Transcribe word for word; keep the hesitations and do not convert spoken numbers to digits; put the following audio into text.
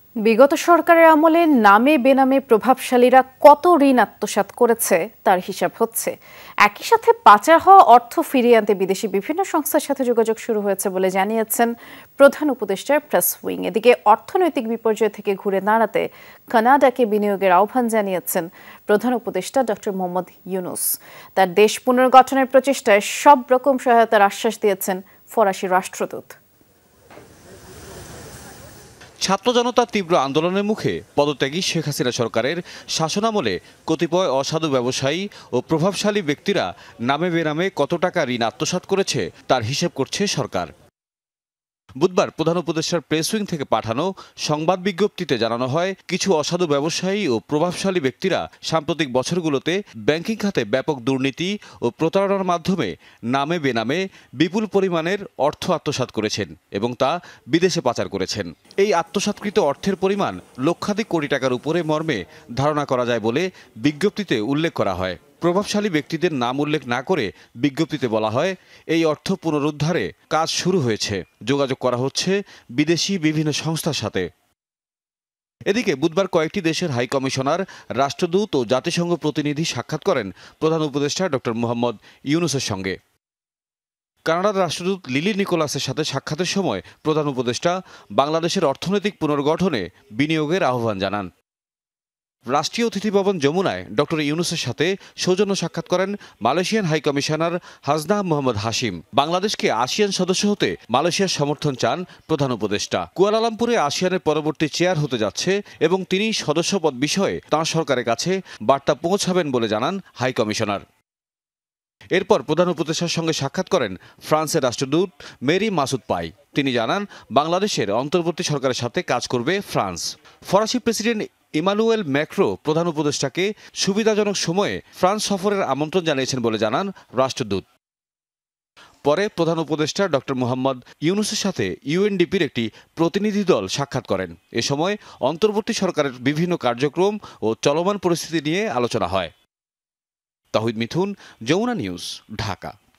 বিগত সরকারের আমলে নামে বেনামে প্রভাবশালীরা কত ঋণ আত্মসাৎ করেছে তার হিসাব হচ্ছে। একই সাথে পাচার হওয়া অর্থ ফিরিয়ে আনতে বিদেশি বিভিন্ন সংস্থার সাথে যোগাযোগ শুরু হয়েছে বলে জানিয়েছেন প্রধান উপদেষ্টার প্রেস উইং। এদিকে অর্থনৈতিক বিপর্যয় থেকে ঘুরে দাঁড়াতে কানাডাকে বিনিয়োগের আহ্বান জানিয়েছেন প্রধান উপদেষ্টা ডক্টর মোহাম্মদ ইউনুস। তার দেশ পুনর্গঠনের প্রচেষ্টায় সব রকম সহায়তার আশ্বাস দিয়েছেন ফরাসি রাষ্ট্রদূত। ছাত্র জনতার তীব্র আন্দোলনের মুখে পদত্যাগী শেখ হাসিনা সরকারের শাসনামলে কতিপয় অসাধু ব্যবসায়ী ও প্রভাবশালী ব্যক্তিরা নামে বেনামে কত টাকা ঋণ আত্মসাৎ করেছে তার হিসেব করছে সরকার। বুধবার প্রধান উপদেষ্টার প্রেস উইং থেকে পাঠানো সংবাদ বিজ্ঞপ্তিতে জানানো হয়, কিছু অসাধু ব্যবসায়ী ও প্রভাবশালী ব্যক্তিরা সাম্প্রতিক বছরগুলোতে ব্যাংকিং খাতে ব্যাপক দুর্নীতি ও প্রতারণার মাধ্যমে নামে বেনামে বিপুল পরিমাণের অর্থ আত্মসাৎ করেছেন এবং তা বিদেশে পাচার করেছেন। এই আত্মসাৎকৃত অর্থের পরিমাণ লক্ষাধিক কোটি টাকার উপরে মর্মে ধারণা করা যায় বলে বিজ্ঞপ্তিতে উল্লেখ করা হয়। প্রভাবশালী ব্যক্তিদের নাম উল্লেখ না করে বিজ্ঞপ্তিতে বলা হয়, এই অর্থ পুনরুদ্ধারে কাজ শুরু হয়েছে, যোগাযোগ করা হচ্ছে বিদেশি বিভিন্ন সংস্থার সাথে। এদিকে বুধবার কয়েকটি দেশের হাই কমিশনার, রাষ্ট্রদূত ও জাতিসংঘ প্রতিনিধি সাক্ষাৎ করেন প্রধান উপদেষ্টা ডক্টর মোহাম্মদ ইউনুসের সঙ্গে। কানাডার রাষ্ট্রদূত লিলি নিকোলাসের সাথে সাক্ষাতের সময় প্রধান উপদেষ্টা বাংলাদেশের অর্থনৈতিক পুনর্গঠনে বিনিয়োগের আহ্বান জানান। রাষ্ট্রীয় অতিথি ভবন যমুনায় ডক্টর ইউনুসের সাথে সৌজন্য সাক্ষাৎ করেন Malaysian high commissioner Hasna Mohammed Hashim. বাংলাদেশকে আসিয়ান সদস্য হতে মালয়েশিয়ার সমর্থন চান প্রধান উপদেষ্টা। কুয়ালালামপুরে আসিয়ানের পরবর্তী চেয়ার হতে যাচ্ছে এবং তিনি সদস্যপদ বিষয়ে তাঁর সরকারের কাছে বার্তা পৌঁছাবেন বলে জানান হাই কমিশনার। এরপর প্রধান উপদেষ্টার সঙ্গে সাক্ষাৎ করেন ফ্রান্সের রাষ্ট্রদূত মেরি মাসুদ পাই। তিনি জানান, বাংলাদেশের অন্তর্বর্তী সরকারের সাথে কাজ করবে ফ্রান্স। ফরাসি প্রেসিডেন্ট ইমানুয়েল ম্যাক্রো প্রধান উপদেষ্টাকে সুবিধাজনক সময়ে ফ্রান্স সফরের আমন্ত্রণ জানিয়েছেন বলে জানান রাষ্ট্রদূত। পরে প্রধান উপদেষ্টা ডক্টর মোহাম্মদ ইউনুসের সাথে ইউএনডিপির একটি প্রতিনিধি দল সাক্ষাৎ করেন। এ সময় অন্তর্বর্তী সরকারের বিভিন্ন কার্যক্রম ও চলমান পরিস্থিতি নিয়ে আলোচনা হয়। তাহিদ মিথুন, যমুনা নিউজ, ঢাকা।